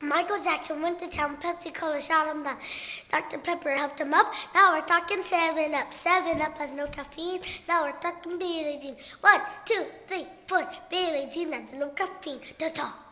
Michael Jackson went to town, Pepsi Cola shot him down. Dr. Pepper helped him up. Now we're talking 7-Up. 7-Up has no caffeine. Now we're talking Billie Jean. 1, 2, 3, 4. Billie Jean has no caffeine. Da-da.